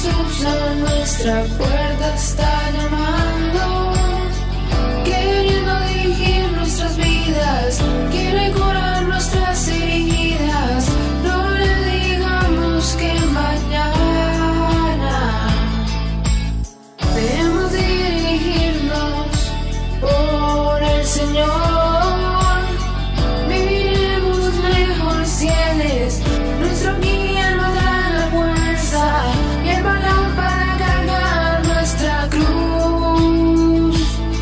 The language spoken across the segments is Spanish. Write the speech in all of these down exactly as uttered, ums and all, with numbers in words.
Jesús a nuestra puerta está llamando, queriendo dirigir nuestras vidas, quiere curar nuestras heridas. No le digamos que mañana debemos dirigirnos por el Señor. Viviremos mejor si Él es nuestro guía, nos da la fuerza y el valor para cargar nuestra cruz.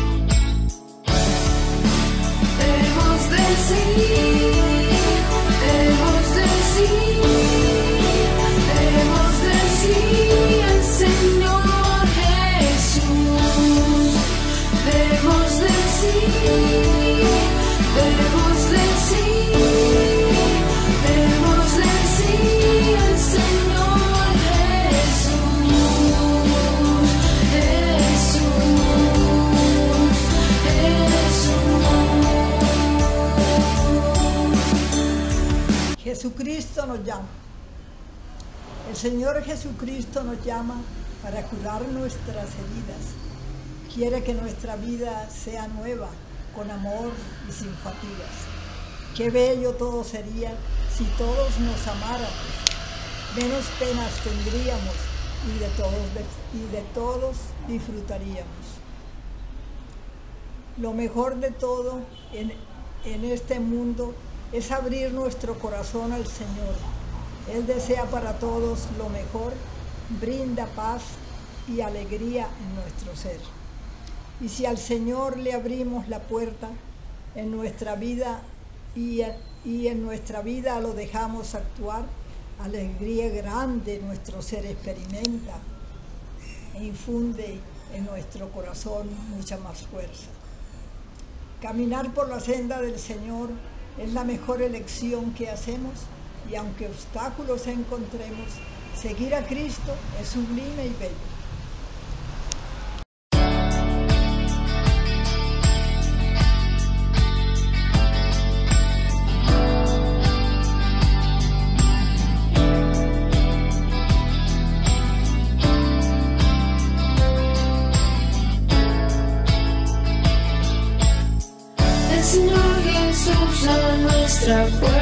Debemos decir, debemos decir, debemos decir al Señor Jesús. Debemos decir, debemos decir, debemos decir al Señor Jesús, Jesús, Jesús. Jesucristo nos llama. El Señor Jesucristo nos llama para curar nuestras heridas. Quiere que nuestra vida sea nueva, con amor y sin fatigas. Qué bello todo sería si todos nos amáramos. Menos penas tendríamos y de todos, y de todos disfrutaríamos. Lo mejor de todo en, en este mundo es abrir nuestro corazón al Señor. Él desea para todos lo mejor, brinda paz y alegría en nuestro ser. Y si al Señor le abrimos la puerta en nuestra vida y en, y en nuestra vida lo dejamos actuar, alegría grande nuestro ser experimenta e infunde en nuestro corazón mucha más fuerza. Caminar por la senda del Señor es la mejor elección que hacemos, y aunque obstáculos encontremos, seguir a Cristo es sublime y bello. El Señor Jesús a nuestra puerta